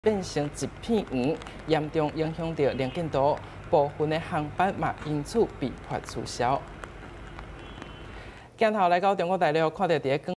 变成一片黄，严重影响到能见度，部分的航班嘛因此被迫取消。镜头来到中国大陆，看到伫个